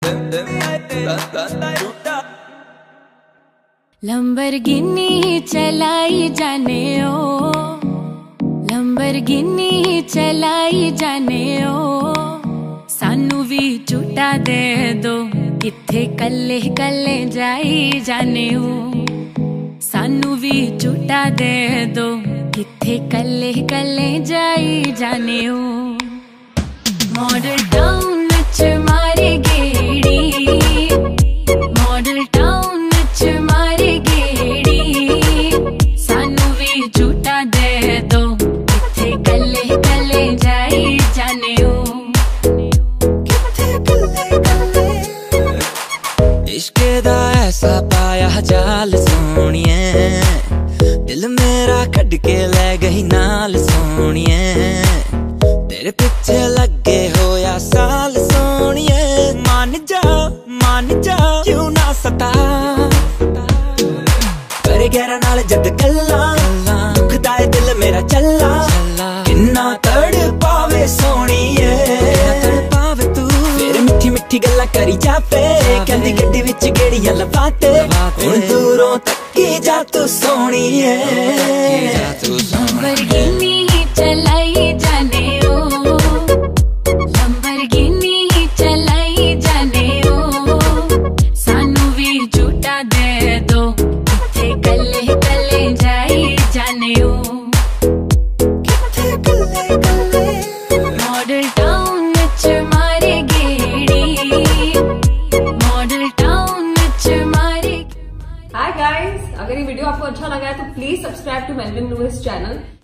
Lamborghini चलाई जाने ओ, Lamborghini चलाई जाने ओ, सानू भी झूठा दे दो, किथे कल्ले कल्ले जाई जाने ओ, सानू भी झूठा दे दो, किथे कल्ले कल्ले जाई जाने ओ। मॉडल टाउन च मारे गेड़ी, मॉडल टाउन च मारे गेड़ी, सानू भी झूठा दे दो, किथे कल्ले कल्ले जाई जाने ओ। इश्के दा ऐसा पाया जाल सोनिए, दिल मेरा कट के ले गई नाल सोनिए, तेरे पीछे लगे होया साल सोनिए, मान जा क्यों ना सता, करे गहरा नाल जद गल्ला, दुखदा है दिल मेरा चला, किन्ना तड़ पावे सोनिए, फिर मिठी मिठी गल्ला करी जावे, कहंदी गड्डी विच गेड़ियां लवाते, हुण दूरों तक्की जा तू सोनिए। लंबरगिनी चलाई जाने ओ, लंबरगिनी चलाई जाने ओ, सानू भी झूठा दे दो, किथे कल्ले कल्ले जाई जाने ओ। मॉडल टाउन च मारे गेड़ी, मॉडल टाउन च मारे। हाय गाइस, अगर ये वीडियो आपको अच्छा लगा है तो please subscribe to Melvin Louis channel.